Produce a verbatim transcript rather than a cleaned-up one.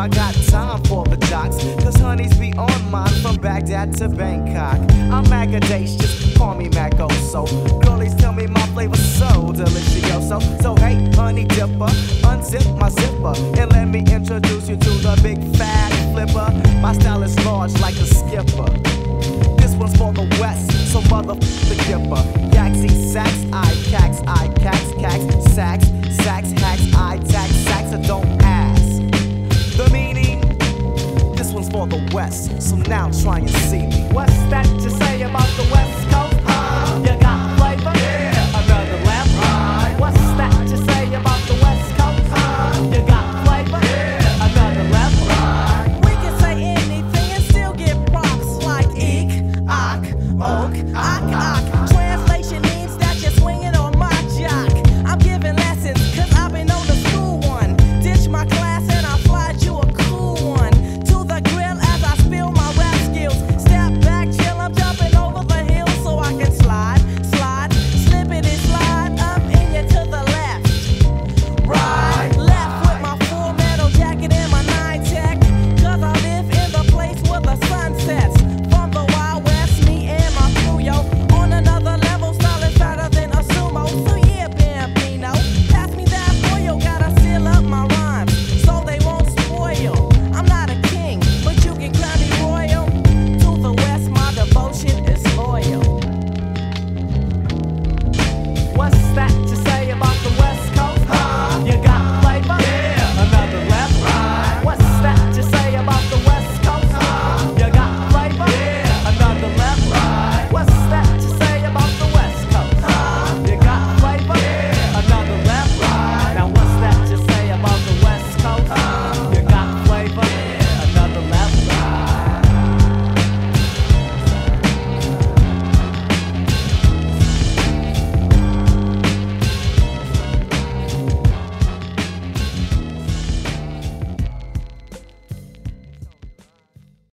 I got time for the jocks, cause honeys be on mine from Baghdad to Bangkok. I'm Magadacious, call me Magoso. Girlies tell me my flavor's so delicioso. So hey, honey dipper, unzip my zipper and let me introduce you to the big fat flipper. My style is large like a skipper. This one's for the West, so mother the gipper. Yaxy sax, I cax, I cax, cax, sax, sax, hacks, I tax, sax, I don't ask. The meaning, this one's for the West, so now try and